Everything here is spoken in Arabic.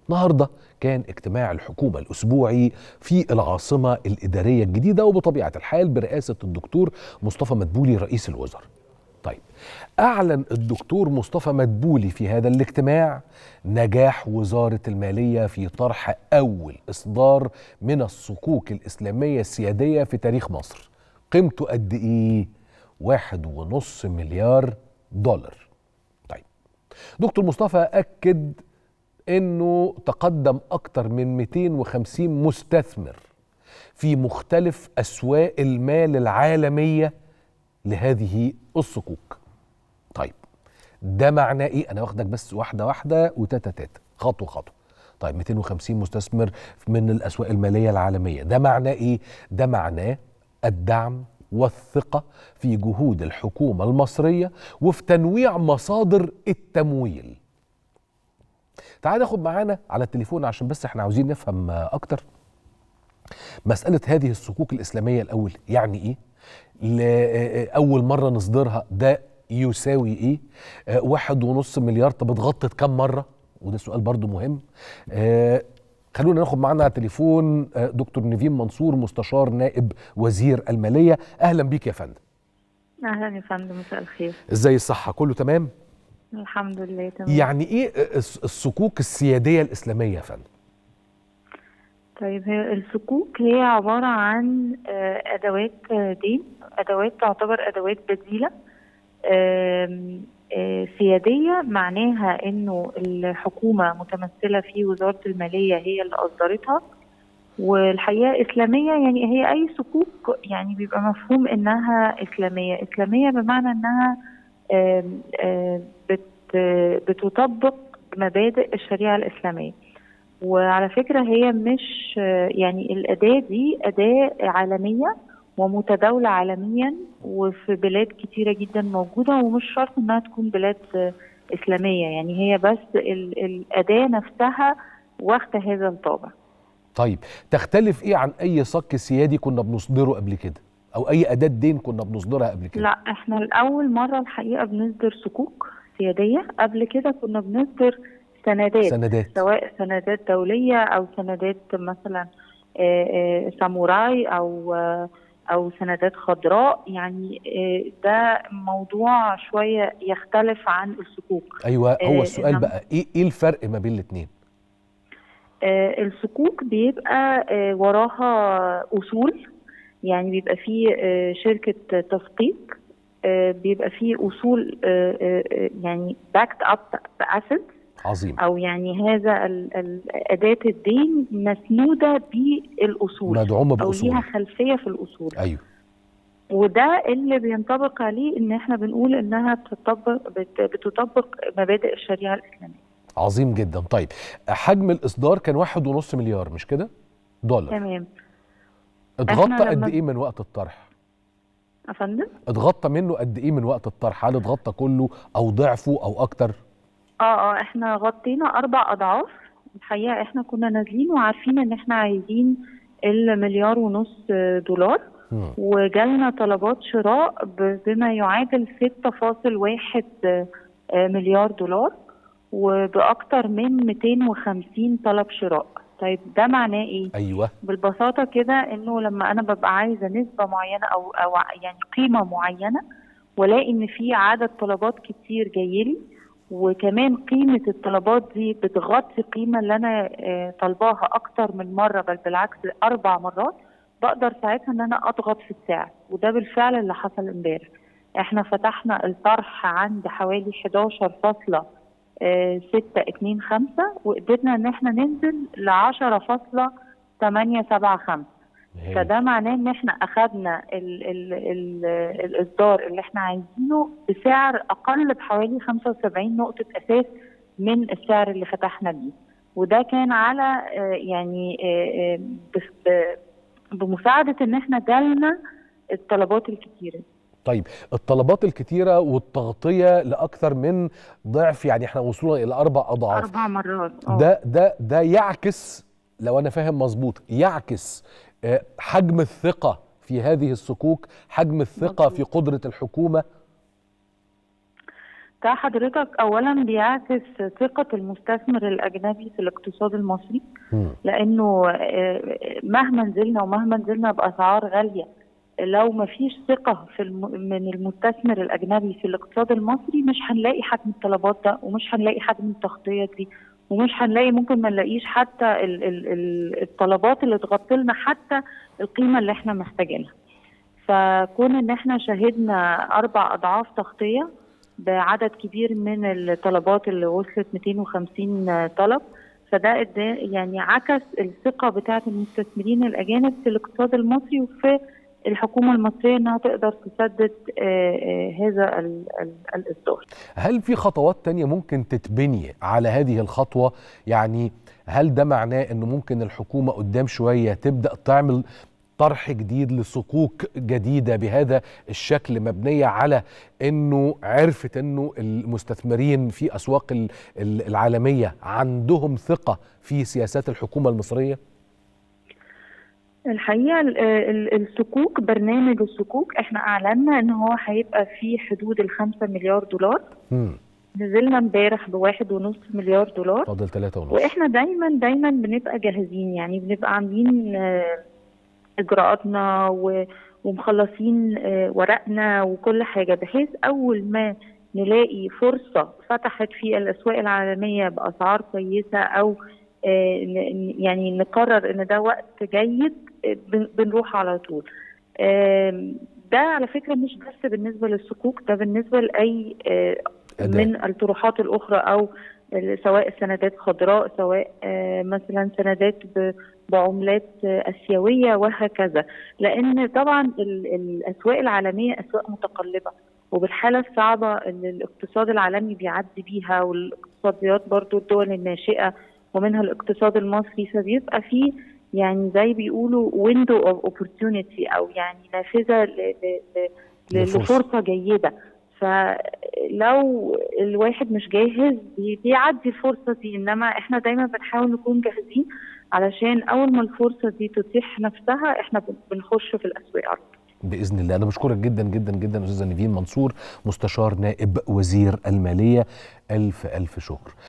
النهارده كان اجتماع الحكومة الأسبوعي في العاصمة الإدارية الجديدة، وبطبيعة الحال برئاسة الدكتور مصطفى مدبولي رئيس الوزراء. طيب، أعلن الدكتور مصطفى مدبولي في هذا الاجتماع نجاح وزارة المالية في طرح أول إصدار من الصكوك الإسلامية السيادية في تاريخ مصر. قيمته قد إيه؟ 1.5 مليار دولار. طيب، دكتور مصطفى أكد انه تقدم اكتر من 250 مستثمر في مختلف اسواق المال العالميه لهذه الصكوك. طيب، ده معناه ايه؟ انا واخدك بس واحده واحده وتاتا تاتا، خطوه خطوه. طيب، 250 مستثمر من الاسواق الماليه العالميه، ده معناه ايه؟ ده معناه الدعم والثقه في جهود الحكومه المصريه وفي تنويع مصادر التمويل. تعال ناخد معانا على التليفون عشان بس احنا عاوزين نفهم اكتر مسألة هذه الصكوك الإسلامية. الأول يعني ايه؟ لأول مرة نصدرها ده يساوي ايه؟ 1.5 مليار، طب اتغطت كم مرة؟ وده سؤال برضو مهم. خلونا ناخد معانا على التليفون دكتور نيفين منصور، مستشار نائب وزير المالية. أهلا بيك يا فندم. اهلا يا فندم، مساء الخير. ازاي الصحة؟ كله تمام؟ الحمد لله تمام. يعني ايه الصكوك السيادية الإسلامية يا فندم؟ طيب، هي الصكوك هي عبارة عن أدوات دين، أدوات تعتبر أدوات بديلة سيادية. معناها إنه الحكومة متمثلة في وزارة المالية هي اللي أصدرتها، والحقيقة إسلامية. يعني هي أي صكوك يعني بيبقى مفهوم إنها إسلامية. إسلامية بمعنى إنها بتطبق مبادئ الشريعة الإسلامية. وعلى فكرة هي مش يعني الأداة دي أداة عالمية ومتداولة عالميا وفي بلاد كتيرة جدا موجودة، ومش شرط إنها تكون بلاد إسلامية. يعني هي بس الأداة نفسها واخدة هذا الطابع. طيب، تختلف ايه عن اي صك سيادي كنا بنصدره قبل كده، او اي اداة دين كنا بنصدرها قبل كده؟ لا، احنا لأول مرة الحقيقة بنصدر صكوك سيادية. قبل كده كنا بنصدر سندات، سواء سندات دولية أو سندات مثلا ساموراي أو سندات خضراء. يعني ده موضوع شوية يختلف عن الصكوك. أيوة، هو السؤال بقى إيه الفرق ما بين الاتنين؟ الصكوك بيبقى وراها أصول، يعني بيبقى فيه شركة تسقيط، بيبقى فيه أصول يعني backed up assets. عظيم. أو يعني هذا أداة الدين مسنودة بالأصول، مدعومة بأصول، أو ليها خلفية في الأصول. أيوه. وده اللي بينطبق عليه إن احنا بنقول إنها بتطبق مبادئ الشريعة الإسلامية. عظيم جدا. طيب، حجم الإصدار كان 1.5 مليار، مش كده؟ دولار. تمام. اتغطى قد إيه من وقت الطرح؟ أفندم؟ اتغطى منه قد إيه من وقت الطرح؟ هل اتغطى كله أو ضعفه أو أكتر؟ احنا غطينا 4 أضعاف. الحقيقة احنا كنا نازلين وعارفين ان احنا عايزين $1.5 مليار وجالنا طلبات شراء بما يعادل 6.1 مليار دولار، وبأكتر من 250 طلب شراء. طيب، ده معناه ايه؟ أيوة. بالبساطة كده انه لما انا ببقى عايزة نسبة معينة او يعني قيمة معينة، ولاقي ان في عدد طلبات كتير جايلي، وكمان قيمة الطلبات دي بتغطي قيمة اللي أنا طالباها أكتر من مرة، بل بالعكس 4 مرات، بقدر ساعتها إن أنا أضغط في السعر. وده بالفعل اللي حصل امبارح. إحنا فتحنا الطرح عند حوالي 11.625 وقدرنا إن إحنا ننزل ل 10.875. فده معناه ان احنا اخذنا الاصدار اللي احنا عايزينه بسعر اقل بحوالي 75 نقطة اساس من السعر اللي فتحنا بيه. وده كان على يعني بمساعدة ان احنا جالنا الطلبات الكتيرة. طيب، الطلبات الكتيرة والتغطية لأكثر من ضعف، يعني احنا وصلنا إلى 4 أضعاف. 4 مرات. ده يعكس، لو أنا فاهم مظبوط، يعكس حجم الثقة في هذه الصكوك، حجم الثقة في قدرة الحكومة. ده حضرتك اولا بيعكس ثقة المستثمر الاجنبي في الاقتصاد المصري، لانه مهما نزلنا باسعار غالية، لو ما فيش ثقة من المستثمر الاجنبي في الاقتصاد المصري مش هنلاقي حجم الطلبات ده، ومش هنلاقي حجم التغطية دي، ومش هنلاقي، ممكن ما نلاقيش حتى الطلبات اللي تغطي لنا حتى القيمة اللي احنا محتاجينها. فكون ان احنا شهدنا 4 أضعاف تغطية بعدد كبير من الطلبات اللي وصلت 250 طلب، فده يعني عكس الثقة بتاعة المستثمرين الأجانب في الاقتصاد المصري وفي الحكومة المصرية انها تقدر تسدد هذا الإصدار. هل في خطوات تانية ممكن تتبني على هذه الخطوة؟ يعني هل ده معناه انه ممكن الحكومة قدام شوية تبدأ تعمل طرح جديد لصكوك جديدة بهذا الشكل، مبنية على انه عرفت انه المستثمرين في اسواق العالمية عندهم ثقة في سياسات الحكومة المصرية؟ الحقيقة الصكوك، برنامج الصكوك احنا اعلنا ان هو هيبقى في حدود ال5 مليار دولار. نزلنا امبارح ب1.5 مليار دولار، فاضل 3.5. واحنا دايما بنبقى جاهزين، يعني بنبقى عاملين اجراءاتنا ومخلصين ورقنا وكل حاجة، بحيث اول ما نلاقي فرصة فتحت في الاسواق العالمية باسعار كويسة، او يعني نقرر ان ده وقت جيد، بنروح على طول. ده على فكرة مش بس بالنسبة للصكوك، ده بالنسبة لأي من الطروحات الأخرى، أو سواء سندات خضراء، سواء مثلا سندات بعملات آسيوية وهكذا، لأن طبعا الأسواق العالمية أسواق متقلبة، وبالحالة الصعبة اللي الاقتصاد العالمي بيعدي بيها، والاقتصاديات برضو الدول الناشئة ومنها الاقتصاد المصري، فبيبقى فيه يعني زي بيقولوا window of opportunity، أو يعني نافذة لفرصة جيدة. فلو الواحد مش جاهز بيعدي الفرصة دي، إنما إحنا دايما بنحاول نكون جاهزين، علشان أول ما الفرصة دي تتيح نفسها إحنا بنخش في الأسواق على طول. بإذن الله. أنا بشكرك جدا جدا جدا أستاذة نيفين منصور، مستشار نائب وزير المالية. ألف ألف شكر.